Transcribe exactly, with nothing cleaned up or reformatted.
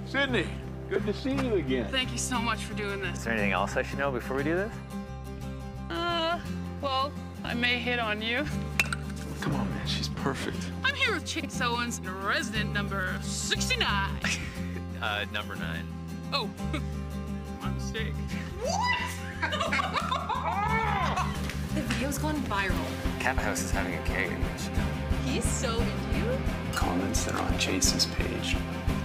Sydney, good to see you again. Thank you so much for doing this. Is there anything else I should know before we do this? Uh, well, I may hit on you. Come on, man, she's perfect. I'm here with Chase Owens, resident number sixty-nine. uh, number nine. Oh, my mistake. What? The video's gone viral. Cat House is having a keg, you should know. He's so into you. Comments that are on Chase's page